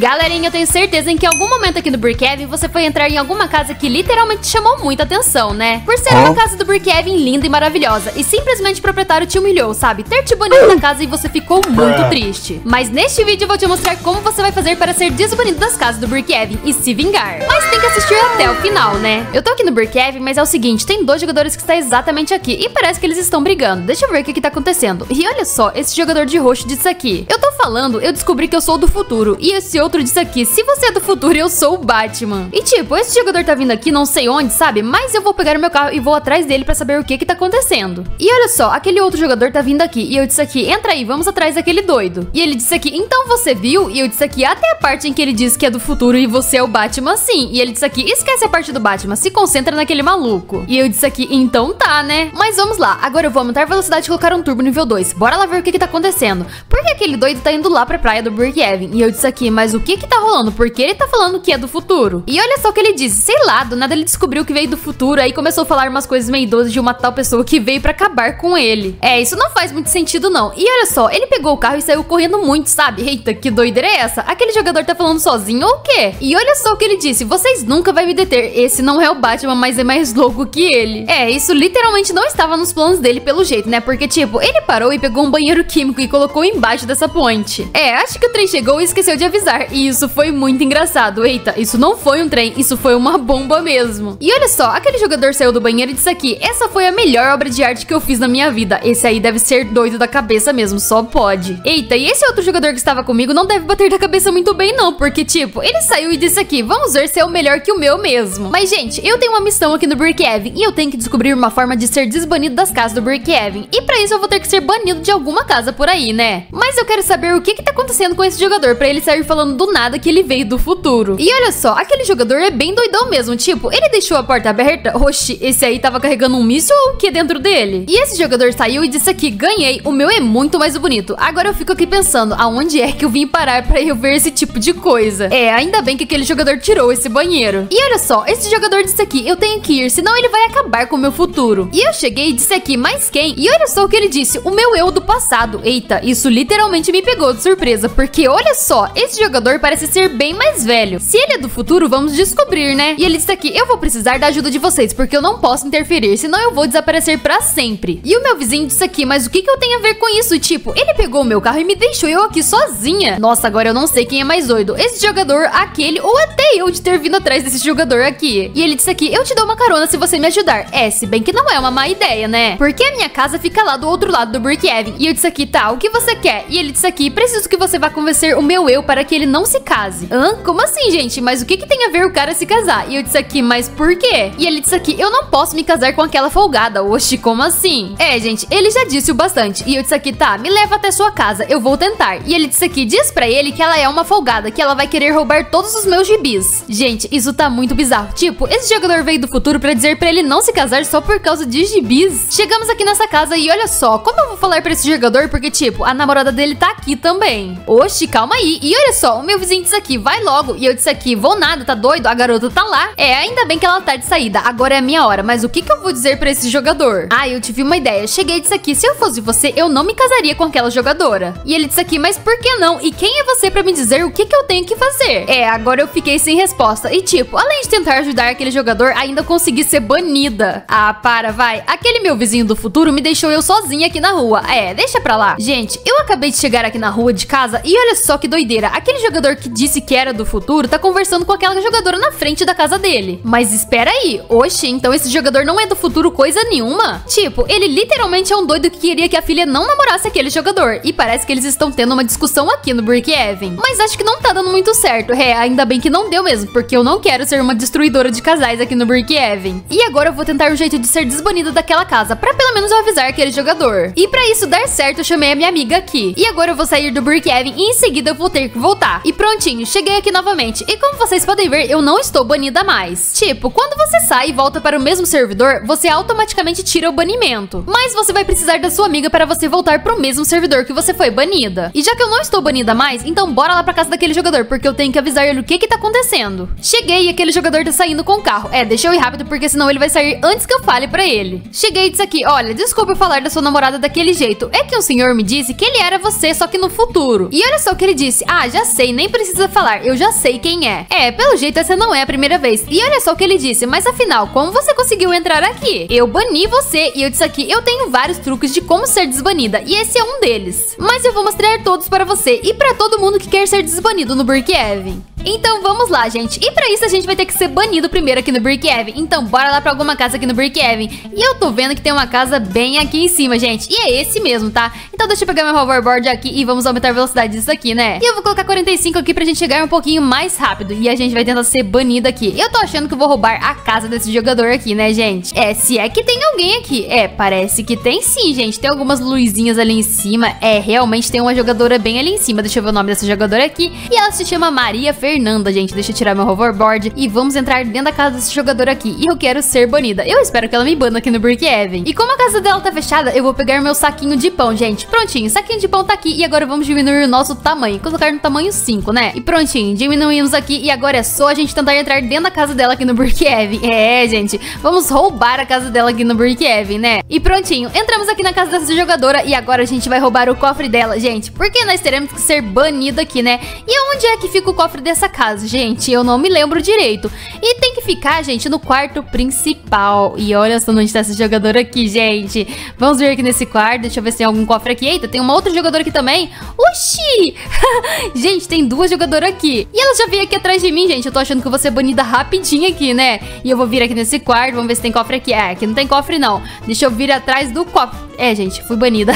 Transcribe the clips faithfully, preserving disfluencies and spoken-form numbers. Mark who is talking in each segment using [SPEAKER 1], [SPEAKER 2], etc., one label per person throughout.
[SPEAKER 1] Galerinha, eu tenho certeza em que em algum momento aqui no Brookhaven você foi entrar em alguma casa que literalmente chamou muita atenção, né? Por ser uma casa do Brookhaven linda e maravilhosa e simplesmente o proprietário te humilhou, sabe? Ter-te banido da casa e você ficou muito triste. Mas neste vídeo eu vou te mostrar como você vai fazer para ser desbanido das casas do Brookhaven e se vingar. Mas tem que assistir até o final, né? Eu tô aqui no Brookhaven, mas é o seguinte, tem dois jogadores que estão exatamente aqui e parece que eles estão brigando. Deixa eu ver o que que tá acontecendo. E olha só, esse jogador de roxo disse aqui: eu tô falando, eu descobri que eu sou do futuro. E esse outro disse aqui: se você é do futuro, eu sou o Batman. E tipo, esse jogador tá vindo aqui, não sei onde, sabe? Mas eu vou pegar o meu carro e vou atrás dele pra saber o que que tá acontecendo. E olha só, aquele outro jogador tá vindo aqui e eu disse aqui: entra aí, vamos atrás daquele doido. E ele disse aqui: então você viu? E eu disse aqui até a parte em que ele diz que é do futuro e você é o Batman, sim. E ele disse aqui: esquece a parte do Batman, se concentra naquele maluco. E eu disse aqui: então tá, né? Mas vamos lá, agora eu vou aumentar a velocidade e colocar um turbo nível dois. Bora lá ver o que que tá acontecendo. Porque aquele doido tá indo lá pra praia do Brookhaven. E eu disse aqui: mas o que que tá rolando? Porque ele tá falando que é do futuro. E olha só o que ele disse: sei lá, do nada ele descobriu que veio do futuro, aí começou a falar umas coisas meio doidas de uma tal pessoa que veio pra acabar com ele. É, isso não faz muito sentido não. E olha só, ele pegou o carro e saiu correndo muito, sabe? Eita, que doideira é essa? Aquele jogador tá falando sozinho ou o quê? E olha só o que ele disse: vocês nunca vai me deter, esse não é o Batman, mas é mais louco que ele. É, isso literalmente não estava nos planos dele pelo jeito, né? Porque tipo, ele parou e pegou um banheiro químico e colocou embaixo dessa ponte. É, acho que o trem chegou e esqueceu de avisar. E isso foi muito engraçado. Eita, isso não foi um trem, isso foi uma bomba mesmo. E olha só, aquele jogador saiu do banheiro e disse aqui: essa foi a melhor obra de arte que eu fiz na minha vida. Esse aí deve ser doido da cabeça mesmo, só pode. Eita, e esse outro jogador que estava comigo não deve bater da cabeça muito bem não, porque tipo, ele saiu e disse aqui: vamos ver se é o melhor que o meu mesmo. Mas gente, eu tenho uma missão aqui no Brookhaven e eu tenho que descobrir uma forma de ser desbanido das casas do Brookhaven. E pra isso eu vou ter que ser banido de alguma casa por aí, né? Mas eu quero saber o que que tá acontecendo com esse jogador pra ele sair falando do nada que ele veio do futuro. E olha só, aquele jogador é bem doidão mesmo, tipo, ele deixou a porta aberta. Oxi, esse aí tava carregando um míssil ou o que dentro dele? E esse jogador saiu e disse aqui: ganhei, o meu é muito mais bonito. Agora eu fico aqui pensando, aonde é que eu vim parar pra eu ver esse tipo de coisa? É, ainda bem que aquele jogador tirou esse banheiro. E olha só, esse jogador disse aqui: eu tenho que ir, senão ele vai acabar com o meu futuro. E eu cheguei e disse aqui: mas quem? E olha só o que ele disse: o meu eu do passado. Eita, isso literalmente me pegou de surpresa, porque olha só, esse jogador parece ser bem mais velho. Se ele é do futuro, vamos descobrir, né? E ele disse aqui: eu vou precisar da ajuda de vocês, porque eu não posso interferir, senão eu vou desaparecer pra sempre. E o meu vizinho disse aqui: mas o que que eu tenho a ver com isso? Tipo, ele pegou o meu carro e me deixou eu aqui sozinha. Nossa, agora eu não sei quem é mais doido, esse jogador, aquele, ou até eu de ter vindo atrás desse jogador aqui. E ele disse aqui: eu te dou uma carona se você me ajudar. É, se bem que não é uma má ideia, né? Porque a minha casa fica lá do outro lado do Brookhaven. E eu disse aqui: tá, o que você quer? E ele disse aqui: preciso que você vá convencer o meu eu para que ele não se case. Hã? Como assim, gente? Mas o que que tem a ver o cara se casar? E eu disse aqui: mas por quê? E ele disse aqui: eu não posso me casar com aquela folgada. Oxi, como assim? É, gente, ele já disse o bastante. E eu disse aqui: tá, me leva até sua casa, eu vou tentar. E ele disse aqui: diz pra ele que ela é uma folgada, que ela vai querer roubar todos os meus gibis. Gente, isso tá muito bizarro. Tipo, esse jogador veio do futuro pra dizer pra ele não se casar só por causa de gibis. Chegamos aqui nessa casa e olha só, como eu vou falar pra esse jogador? Porque tipo, a namorada dele tá aqui também. Oxi, calma aí. E olha só, o meu vizinho disse aqui: vai logo. E eu disse aqui: vou nada, tá doido? A garota tá lá. É, ainda bem que ela tá de saída, agora é a minha hora. Mas o que que eu vou dizer pra esse jogador? Ah, eu tive uma ideia. Cheguei e disse aqui: se eu fosse você, eu não me casaria com aquela jogadora. E ele disse aqui: mas por que não? E quem é você pra me dizer o que que eu tenho que fazer? É, agora eu fiquei sem resposta. E tipo, além de tentar ajudar aquele jogador, ainda consegui ser banida. Ah, para, vai. Aquele meu vizinho do futuro me deixou eu sozinha aqui na rua. É, deixa pra lá. Gente, eu acabei de chegar aqui na rua de casa e olha só que doideira. Aquele jogador que disse que era do futuro tá conversando com aquela jogadora na frente da casa dele. Mas espera aí. Oxi, então esse jogador não é do futuro coisa nenhuma? Tipo, ele literalmente é um doido que queria que a filha não namorasse aquele jogador. E parece que eles estão tendo uma discussão aqui no Brookhaven. Mas acho que não tá dando muito certo. É, ainda bem que não deu mesmo, porque eu não quero ser uma destruidora de casais aqui no Brookhaven. E agora eu vou tentar um jeito de ser desbanida daquela casa, pra pelo menos eu avisar aquele jogador. E pra isso dar certo, eu chamei a minha amiga aqui. E agora eu vou sair do Brookhaven e em seguida eu vou ter que voltar. E prontinho, cheguei aqui novamente. E como vocês podem ver, eu não estou banida mais. Tipo, quando você sai e volta para o mesmo servidor, você automaticamente tira o banimento. Mas você vai precisar da sua amiga para você voltar pro mesmo servidor que você foi banida. E já que eu não estou banida mais, então bora lá pra casa daquele jogador, porque eu tenho que avisar ele o que que tá acontecendo. Cheguei e aquele jogador tá saindo com o carro. É, deixa eu ir rápido, porque senão ele vai sair antes que eu fale pra ele. Cheguei e disse aqui: olha, desculpa eu falar da sua namorada daquele jeito. É que um senhor me disse que ele era você, só que no futuro. E olha só o que ele disse: ah, já sei, nem precisa falar, eu já sei quem é. É, pelo jeito essa não é a primeira vez. E olha só o que ele disse, mas afinal, como você conseguiu entrar aqui? Eu bani você e eu disse aqui, eu tenho vários truques de como ser desbanida e esse é um deles. Mas eu vou mostrar todos para você e para todo mundo que quer ser desbanido no Brookhaven. Então vamos lá, gente. E pra isso a gente vai ter que ser banido primeiro aqui no Brookhaven. Então bora lá pra alguma casa aqui no Brookhaven. E eu tô vendo que tem uma casa bem aqui em cima, gente. E é esse mesmo, tá? Então deixa eu pegar meu hoverboard aqui e vamos aumentar a velocidade disso aqui, né? E eu vou colocar quarenta e cinco aqui pra gente chegar um pouquinho mais rápido. E a gente vai tentar ser banido aqui. Eu tô achando que eu vou roubar a casa desse jogador aqui, né, gente? É, se é que tem alguém aqui. É, parece que tem sim, gente. Tem algumas luzinhas ali em cima. É, realmente tem uma jogadora bem ali em cima. Deixa eu ver o nome dessa jogadora aqui. E ela se chama Maria Fernanda. Fernanda, gente, deixa eu tirar meu hoverboard e vamos entrar dentro da casa desse jogador aqui. E eu quero ser banida. Eu espero que ela me bana aqui no Brookhaven. E como a casa dela tá fechada, eu vou pegar meu saquinho de pão, gente. Prontinho, saquinho de pão tá aqui. E agora vamos diminuir o nosso tamanho. Colocar no tamanho cinco, né? E prontinho, diminuímos aqui. E agora é só a gente tentar entrar dentro da casa dela aqui no Brookhaven. É, gente, vamos roubar a casa dela aqui no Brookhaven, né? E prontinho, entramos aqui na casa dessa jogadora. E agora a gente vai roubar o cofre dela, gente. Porque nós teremos que ser banido aqui, né? E onde é que fica o cofre dessa casa, gente? Eu não me lembro direito. E tem que ficar, gente, no quarto principal. E olha só onde tá esse jogador aqui, gente. Vamos ver aqui nesse quarto. Deixa eu ver se tem algum cofre aqui. Eita, tem uma outra jogadora aqui também. Oxi! Gente, tem duas jogadoras aqui. E ela já veio aqui atrás de mim, gente. Eu tô achando que eu vou ser banida rapidinho aqui, né? E eu vou vir aqui nesse quarto. Vamos ver se tem cofre aqui. É, aqui não tem cofre, não. Deixa eu vir atrás do cofre. É, gente, fui banida.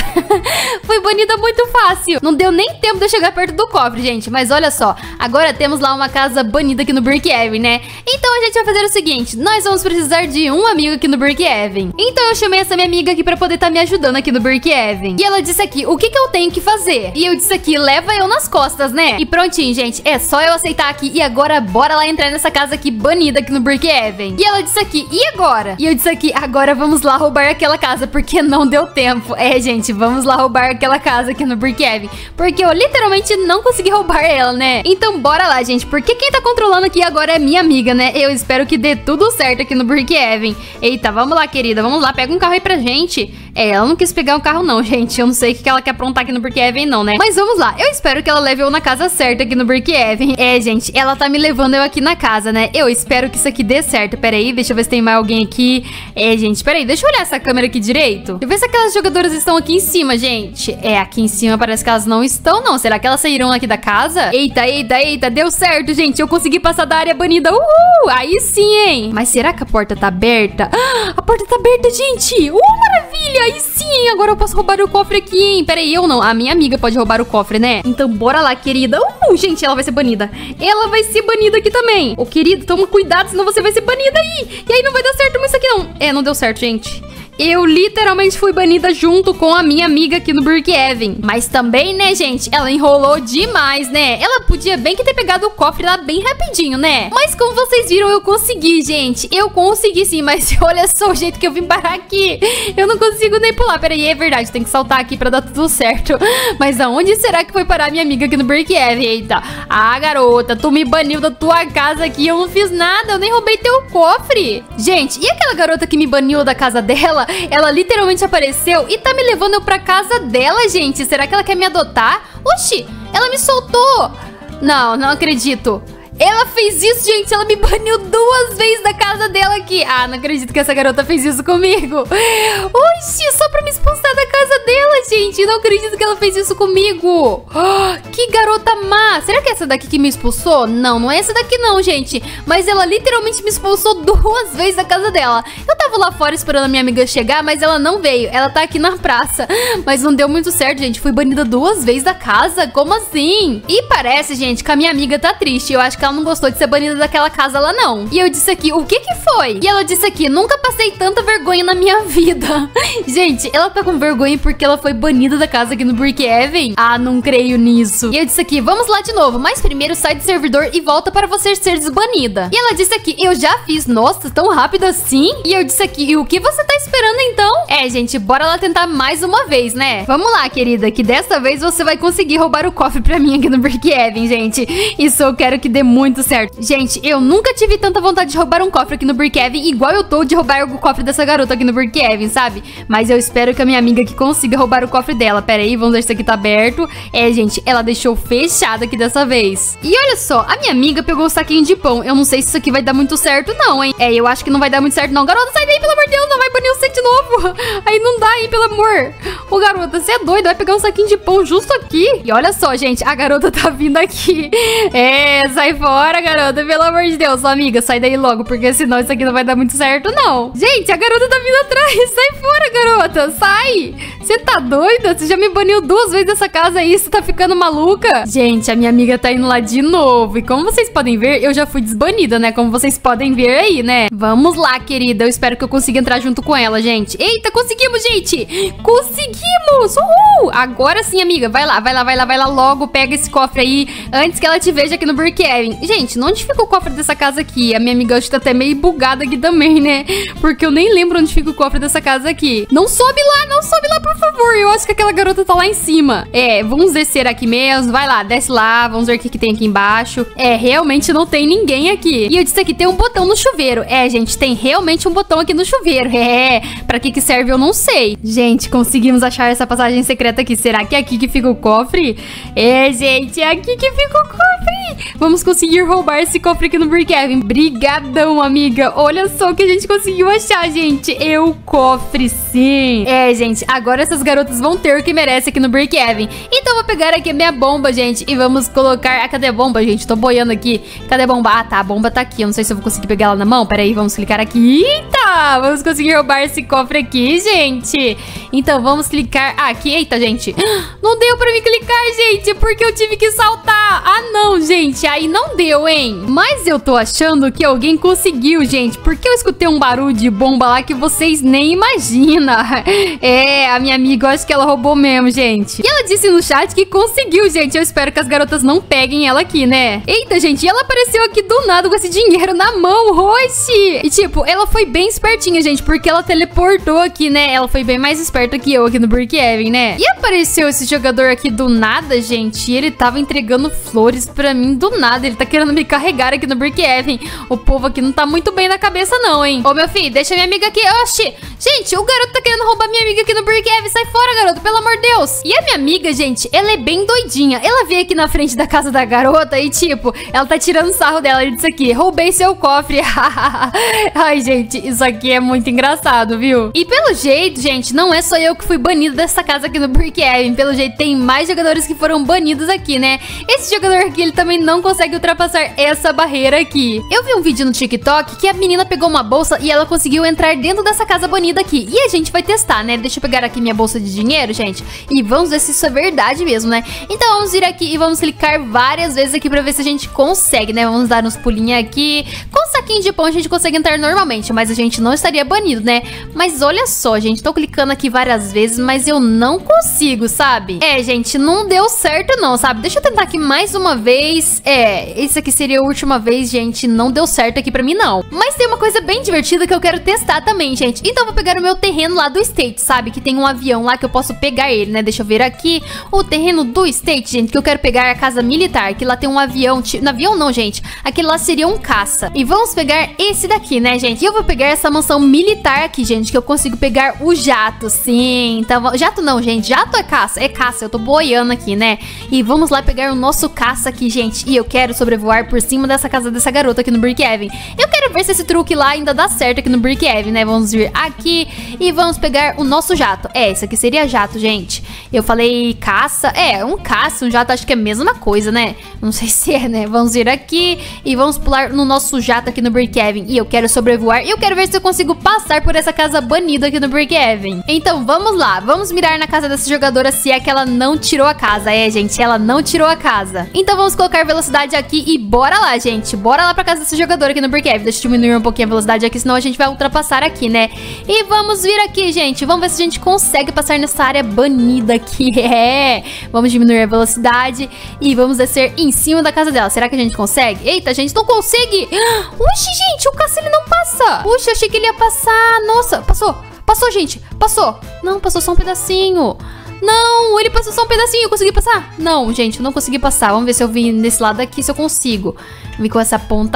[SPEAKER 1] Fui banida muito fácil. Não deu nem tempo de eu chegar perto do cofre, gente. Mas olha só, agora temos lá uma casa banida aqui no Brookhaven, né? Então a gente vai fazer o seguinte, nós vamos precisar de um amigo aqui no Brookhaven. Então eu chamei essa minha amiga aqui pra poder estar tá me ajudando aqui no Brookhaven. E ela disse aqui, o que que eu tenho que fazer? E eu disse aqui, leva eu nas costas, né? E prontinho, gente, é só eu aceitar aqui. E agora bora lá entrar nessa casa aqui banida aqui no Brookhaven. E ela disse aqui, e agora? E eu disse aqui, agora vamos lá roubar aquela casa, porque não deu tempo. É, gente, vamos lá roubar aquela casa aqui no Brookhaven, porque eu literalmente não consegui roubar ela, né? Então bora lá, gente, porque quem tá controlando aqui agora é minha amiga, né? Eu espero que dê tudo certo aqui no Brookhaven. Eita, vamos lá, querida, vamos lá, pega um carro aí pra gente. É, ela não quis pegar um carro não, gente. Eu não sei o que ela quer aprontar aqui no Brookhaven não, né? Mas vamos lá, eu espero que ela leve eu na casa certa aqui no Brookhaven. É, gente, ela tá me levando eu aqui na casa, né? Eu espero que isso aqui dê certo. Pera aí, deixa eu ver se tem mais alguém aqui. É, gente, pera aí, deixa eu olhar essa câmera aqui direito. Deixa eu ver se aquelas jogadoras estão aqui em cima, gente. É, aqui em cima parece que elas não estão, não. Será que elas saíram aqui da casa? Eita, eita, eita, deu certo, gente. Eu consegui passar da área banida. Uhul! Aí sim, hein? Mas será que a porta tá aberta? Ah, a porta tá aberta, gente! Uh, maravilha! Aí sim, hein? Agora eu posso roubar o cofre aqui, hein? Pera aí, eu não. A minha amiga pode roubar o cofre, né? Então bora lá, querida. Uh, gente, ela vai ser banida. Ela vai ser banida aqui também. Ô, querido, toma cuidado, senão você vai ser banida aí. E aí não vai dar certo isso aqui, não. É, não deu certo, gente. Eu literalmente fui banida junto com a minha amiga aqui no Brookhaven. Mas também, né, gente, ela enrolou demais, né? Ela podia bem que ter pegado o cofre lá bem rapidinho, né? Mas como vocês viram, eu consegui, gente. Eu consegui sim, mas olha só o jeito que eu vim parar aqui. Eu não consigo nem pular. Peraí, é verdade, tem que saltar aqui pra dar tudo certo. Mas aonde será que foi parar a minha amiga aqui no Brookhaven? Eita. Ah, garota, tu me baniu da tua casa aqui. Eu não fiz nada, eu nem roubei teu cofre. Gente, e aquela garota que me baniu da casa dela? Ela literalmente apareceu e tá me levando eu pra casa dela, gente. Será que ela quer me adotar? Oxi, ela me soltou. Não, não acredito. Ela fez isso, gente. Ela me baniu duas vezes da casa dela aqui. Ah, não acredito que essa garota fez isso comigo. Oxi, só pra me expulsar da casa dela, gente. Não acredito que ela fez isso comigo. Oh, que garota má. Será que é essa daqui que me expulsou? Não, não é essa daqui não, gente. Mas ela literalmente me expulsou duas vezes da casa dela. Eu tava lá fora esperando a minha amiga chegar, mas ela não veio. Ela tá aqui na praça. Mas não deu muito certo, gente. Fui banida duas vezes da casa. Como assim? E parece, gente, que a minha amiga tá triste. Eu acho que ela não gostou de ser banida daquela casa lá, não. E eu disse aqui, o que que foi? E ela disse aqui, nunca passei tanta vergonha na minha vida. Gente, ela tá com vergonha porque ela foi banida da casa aqui no Brookhaven? Ah, não creio nisso. E eu disse aqui, vamos lá de novo, mas primeiro sai do servidor e volta para você ser desbanida. E ela disse aqui, eu já fiz. Nossa, tão rápido assim? E eu disse aqui, e o que você tá esperando então? É, gente, bora lá tentar mais uma vez, né? Vamos lá, querida, que dessa vez você vai conseguir roubar o cofre pra mim aqui no Brookhaven, gente. Isso eu quero que dê muito muito certo. Gente, eu nunca tive tanta vontade de roubar um cofre aqui no Brookhaven, igual eu tô de roubar o cofre dessa garota aqui no Brookhaven, sabe? Mas eu espero que a minha amiga aqui consiga roubar o cofre dela. Pera aí, vamos ver se isso aqui tá aberto. É, gente, ela deixou fechado aqui dessa vez. E olha só, a minha amiga pegou o saquinho de pão. Eu não sei se isso aqui vai dar muito certo não, hein? É, eu acho que não vai dar muito certo não. Garota, sai daí, pelo amor de Deus, não vai banir o set de novo. Aí não dá, hein, pelo amor. Ô, garota, você é doida, vai pegar um saquinho de pão justo aqui. E olha só, gente, a garota tá vindo aqui. É, sai fora, garota, pelo amor de Deus. Só, amiga, sai daí logo, porque senão isso aqui não vai dar muito certo, não. Gente, a garota tá vindo atrás. Sai fora, garota, sai. Você tá doida? Você já me baniu duas vezes dessa casa aí, você tá ficando maluca? Gente, a minha amiga tá indo lá de novo. E como vocês podem ver, eu já fui desbanida, né? Como vocês podem ver aí, né? Vamos lá, querida. Eu espero que eu consiga entrar junto com ela, gente. Eita, conseguimos, gente! Conseguimos! Uhul! Agora sim, amiga. Vai lá, vai lá, vai lá, vai lá logo. Pega esse cofre aí antes que ela te veja aqui no Brookhaven. Gente, onde fica o cofre dessa casa aqui? A minha amiga acho que tá até meio bugada aqui também, né? Porque eu nem lembro onde fica o cofre dessa casa aqui. Não sobe lá, não sobe lá, por favor. Eu acho que aquela garota tá lá em cima. É, vamos descer aqui mesmo. Vai lá, desce lá. Vamos ver o que, que tem aqui embaixo. É, realmente não tem ninguém aqui. E eu disse que tem um botão no chuveiro. É, gente, tem realmente um botão aqui no chuveiro. É, pra que que serve eu não sei. Gente, conseguimos achar essa passagem secreta aqui. Será que é aqui que fica o cofre? É, gente, é aqui que fica o cofre. Vamos conseguir roubar esse cofre aqui no Brookhaven. Brigadão, amiga. Olha só o que a gente conseguiu achar, gente. É o cofre, sim. É, gente, agora essas garotas vão ter o que merece aqui no Brookhaven. Então eu vou pegar aqui a minha bomba, gente, e vamos colocar... Ah, cadê a bomba, gente? Tô boiando aqui. Cadê a bomba? Ah, tá, a bomba tá aqui. Eu não sei se eu vou conseguir pegar ela na mão. Pera aí, vamos clicar aqui. Eita! Vamos conseguir roubar esse cofre aqui, gente. Então vamos clicar aqui. Eita, gente. Não deu pra me clicar, gente, porque eu tive que saltar. Ah, não, gente. Aí não deu, hein? Mas eu tô achando que alguém conseguiu, gente, porque eu escutei um barulho de bomba lá que vocês nem imaginam. É, a minha amiga, eu acho que ela roubou mesmo, gente. E ela disse no chat que conseguiu, gente. Eu espero que as garotas não peguem ela aqui, né? Eita, gente, e ela apareceu aqui do nada com esse dinheiro na mão, roxi. E tipo, ela foi bem espertinha, gente, porque ela teleportou aqui, né? Ela foi bem mais esperta que eu aqui no Brookhaven, né? E apareceu esse jogador aqui do nada, gente, e ele tava entregando flores pra mim do nada. Ele tá querendo me carregar aqui no Brookhaven. O povo aqui não tá muito bem na cabeça não, hein? Ô, meu filho, deixa minha amiga aqui. Oxi, gente, o garoto tá querendo roubar minha amiga aqui no Brookhaven. Sai fora, garoto, pelo amor de Deus. E a minha amiga, gente, ela é bem doidinha. Ela veio aqui na frente da casa da garota e, tipo, ela tá tirando sarro dela. Ele disse aqui, roubei seu cofre. Ai, gente, isso aqui é muito engraçado, viu? E pelo jeito, gente, não é só eu que fui banida dessa casa aqui no Brookhaven. Pelo jeito, tem mais jogadores que foram banidos aqui, né? Esse jogador aqui, ele também não consegue ultrapassar essa barreira aqui. Eu vi um vídeo no TikTok que a menina pegou uma bolsa e ela conseguiu entrar dentro dessa casa banida aqui. E a gente vai testar, né? Deixa eu pegar aqui minha bolsa de dinheiro, gente, e vamos ver se isso é verdade mesmo, né? Então vamos vir aqui e vamos clicar várias vezes aqui pra ver se a gente consegue, né? Vamos dar uns pulinhos aqui. Com um saquinho de pão a gente consegue entrar normalmente, mas a gente não estaria banido, né? Mas olha só, gente, tô clicando aqui várias vezes, mas eu não consigo, sabe? É, gente, não deu certo não, sabe? Deixa eu tentar aqui mais uma vez. É, esse aqui seria a última vez, gente. Não deu certo aqui pra mim, não. Mas tem uma coisa bem divertida que eu quero testar também, gente. Então eu vou pegar o meu terreno lá do State, sabe? Que tem um avião lá que eu posso pegar ele, né? Deixa eu ver aqui. O terreno do State, gente, que eu quero pegar a casa militar, que lá tem um avião. Não, avião não, gente. Aquele lá seria um caça. E vamos pegar esse daqui, né, gente? E eu vou pegar essa mansão militar aqui, gente, que eu consigo pegar o jato, sim. Então, jato não, gente. Jato é caça. É caça. Eu tô boiando aqui, né? E vamos lá pegar o nosso caça aqui, gente. E eu quero sobrevoar por cima dessa casa dessa garota aqui no Brookhaven. Eu quero ver se esse truque lá ainda dá certo aqui no Brookhaven, né? Vamos vir aqui e vamos pegar o nosso jato. É, esse aqui seria jato, gente. Eu falei caça. É, um caça, um jato, acho que é a mesma coisa, né? Não sei se é, né? Vamos vir aqui e vamos pular no nosso jato aqui no Brookhaven. E eu quero sobrevoar e eu quero ver se eu consigo passar por essa casa banida aqui no Brookhaven. Então, vamos lá. Vamos mirar na casa dessa jogadora se é que ela não tirou a casa. É, gente, ela não tirou a casa. Então, vamos colocar velocidade aqui e bora lá, gente. Bora lá pra casa desse jogador aqui no Brookhaven. Deixa eu diminuir um pouquinho a velocidade aqui, senão a gente vai ultrapassar aqui, né? E vamos vir aqui, gente. Vamos ver se a gente consegue passar nessa área banida aqui. É. Vamos diminuir a velocidade e vamos descer em cima da casa dela. Será que a gente consegue? Eita, a gente não consegue. Uxi, gente, o caça ele não passa. Puxa, achei que ele ia passar. Nossa, passou. Passou, gente. Passou. Não, passou só um pedacinho. Não, ele passou só um pedacinho, eu consegui passar? Não, gente, eu não consegui passar. Vamos ver se eu vim nesse lado aqui, se eu consigo. Vim com essa ponta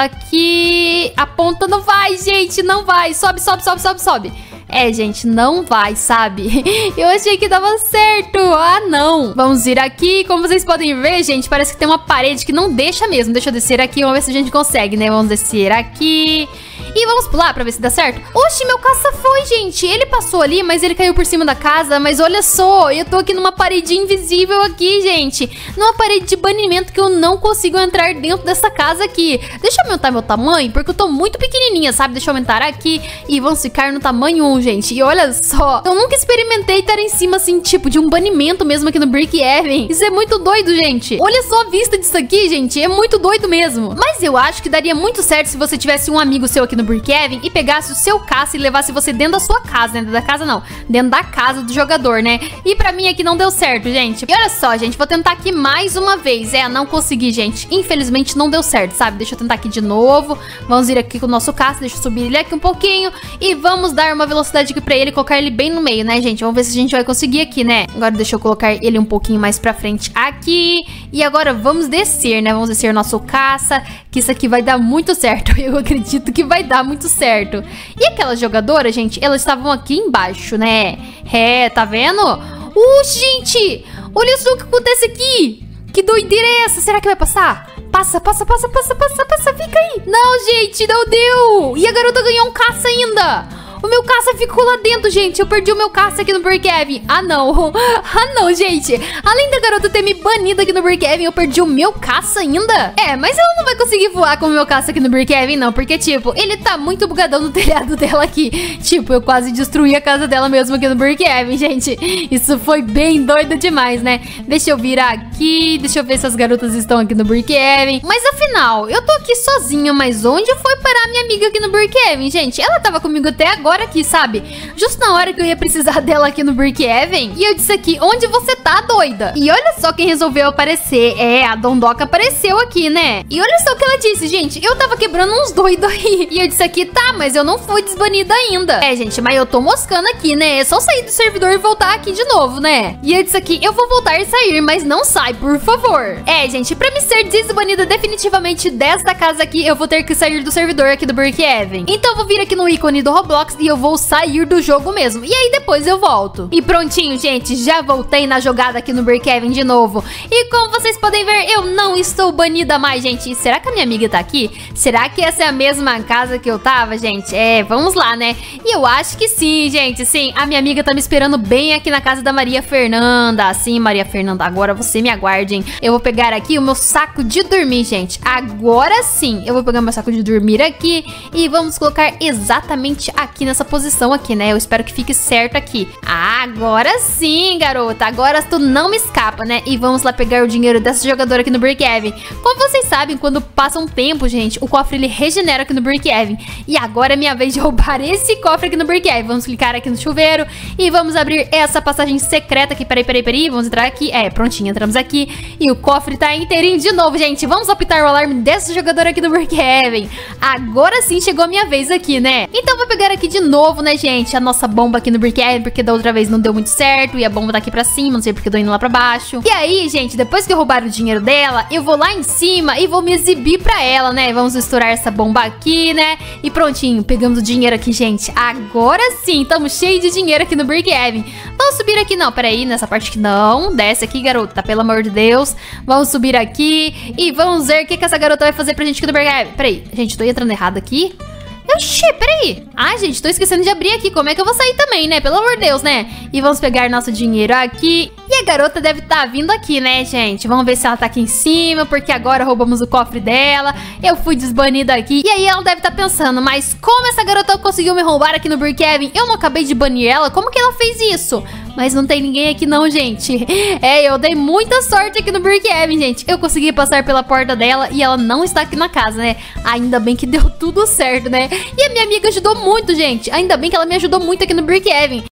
[SPEAKER 1] aqui. A ponta não vai, gente, não vai. Sobe, sobe, sobe, sobe, sobe. É, gente, não vai, sabe? Eu achei que dava certo. Ah, não. Vamos vir aqui. Como vocês podem ver, gente, parece que tem uma parede que não deixa mesmo. Deixa eu descer aqui, vamos ver se a gente consegue, né? Vamos descer aqui. E vamos pular pra ver se dá certo. Oxi, meu caça foi, gente. Ele passou ali, mas ele caiu por cima da casa. Mas olha só, eu tô aqui numa parede invisível aqui, gente. Numa parede de banimento que eu não consigo entrar dentro dessa casa aqui. Deixa eu aumentar meu tamanho, porque eu tô muito pequenininha, sabe? Deixa eu aumentar aqui e vamos ficar no tamanho um, gente. E olha só, eu nunca experimentei estar em cima, assim, tipo, de um banimento mesmo aqui no Brookhaven. Isso é muito doido, gente. Olha só a vista disso aqui, gente. É muito doido mesmo. Mas eu acho que daria muito certo se você tivesse um amigo seu aqui no Brookhaven e pegasse o seu caça e levasse você dentro da sua casa, né? Dentro da casa não, dentro da casa do jogador, né? E pra mim aqui não deu certo, gente. E olha só, gente, vou tentar aqui mais uma vez. É, não consegui, gente. Infelizmente não deu certo, sabe? Deixa eu tentar aqui de novo. Vamos ir aqui com o nosso caça, deixa eu subir ele aqui um pouquinho e vamos dar uma velocidade aqui pra ele e colocar ele bem no meio, né, gente? Vamos ver se a gente vai conseguir aqui, né? Agora deixa eu colocar ele um pouquinho mais pra frente aqui. E agora vamos descer, né? Vamos descer o nosso caça, que isso aqui vai dar muito certo. Eu acredito que vai dar muito certo. E aquelas jogadoras, gente, elas estavam aqui embaixo, né? É, tá vendo? Uh, gente! Olha só o que acontece aqui! Que doideira é essa? Será que vai passar? Passa, passa, passa, passa, passa, passa, fica aí! Não, gente, não deu! E a garota ganhou um caça ainda! O meu caça ficou lá dentro, gente. Eu perdi o meu caça aqui no Brookhaven. Ah, não. Ah, não, gente. Além da garota ter me banido aqui no Brookhaven, eu perdi o meu caça ainda? É, mas ela não vai conseguir voar com o meu caça aqui no Brookhaven, não. Porque, tipo, ele tá muito bugadão no telhado dela aqui. Tipo, eu quase destruí a casa dela mesmo aqui no Brookhaven, gente. Isso foi bem doido demais, né? Deixa eu virar aqui. Deixa eu ver se as garotas estão aqui no Brookhaven. Mas, afinal, eu tô aqui sozinha. Mas onde foi parar minha amiga aqui no Brookhaven, gente? Ela tava comigo até agora aqui, sabe? Justo na hora que eu ia precisar dela aqui no Brookhaven. E eu disse aqui, onde você tá, doida? E olha só quem resolveu aparecer. É, a Dondoca apareceu aqui, né? E olha só o que ela disse, gente. Eu tava quebrando uns doidos aí. E eu disse aqui, tá, mas eu não fui desbanida ainda. É, gente, mas eu tô moscando aqui, né? É só sair do servidor e voltar aqui de novo, né? E eu disse aqui, eu vou voltar e sair, mas não sai, por favor. É, gente, pra me ser desbanida definitivamente desta casa aqui, eu vou ter que sair do servidor aqui do Brookhaven. Então eu vou vir aqui no ícone do Roblox e eu vou sair do jogo mesmo. E aí depois eu volto. E prontinho, gente, já voltei na jogada aqui no Brookhaven de novo. E como vocês podem ver, eu não estou banida mais, gente. E será que a minha amiga tá aqui? Será que essa é a mesma casa que eu tava, gente? É, vamos lá, né? E eu acho que sim, gente, sim. A minha amiga tá me esperando bem aqui na casa da Maria Fernanda. Sim, Maria Fernanda, agora você me aguarde, hein? Eu vou pegar aqui o meu saco de dormir, gente. Agora sim, eu vou pegar meu saco de dormir aqui e vamos colocar exatamente aqui nessa posição aqui, né? Eu espero que fique certo aqui. Agora sim, garota. Agora tu não me escapa, né? E vamos lá pegar o dinheiro dessa jogadora aqui no Brookhaven. Como vocês sabem, quando passa um tempo, gente, o cofre ele regenera aqui no Brookhaven. E agora é minha vez de roubar esse cofre aqui no Brookhaven. Vamos clicar aqui no chuveiro e vamos abrir essa passagem secreta aqui. Peraí, peraí, peraí. Vamos entrar aqui. É, prontinho, entramos aqui. E o cofre tá inteirinho de novo, gente. Vamos apitar o alarme dessa jogadora aqui no Brookhaven. Agora sim chegou a minha vez aqui, né? Então vou pegar aqui de novo, né, gente, a nossa bomba aqui no Brookhaven, porque da outra vez não deu muito certo e a bomba tá aqui pra cima, não sei porque eu tô indo lá pra baixo. E aí, gente, depois que eu roubar o dinheiro dela, eu vou lá em cima e vou me exibir pra ela, né? Vamos estourar essa bomba aqui, né? E prontinho, pegamos o dinheiro aqui, gente. Agora sim, estamos cheios de dinheiro aqui no Brookhaven. Vamos subir aqui, não, peraí, nessa parte aqui não. Desce aqui, garota, pelo amor de Deus. Vamos subir aqui e vamos ver o que, que essa garota vai fazer pra gente aqui no Brookhaven. Peraí, gente, tô entrando errado aqui. Oxi, peraí. Ah, gente, tô esquecendo de abrir aqui. Como é que eu vou sair também, né? Pelo amor de Deus, né? E vamos pegar nosso dinheiro aqui. E a garota deve estar vindo aqui, né, gente? Vamos ver se ela tá aqui em cima, porque agora roubamos o cofre dela. Eu fui desbanida aqui. E aí ela deve estar pensando, mas como essa garota conseguiu me roubar aqui no Brookhaven? Eu não acabei de banir ela? Como que ela fez isso? Mas não tem ninguém aqui não, gente. É, eu dei muita sorte aqui no Brookhaven, gente. Eu consegui passar pela porta dela e ela não está aqui na casa, né? Ainda bem que deu tudo certo, né? E a minha amiga ajudou muito, gente. Ainda bem que ela me ajudou muito aqui no Brookhaven.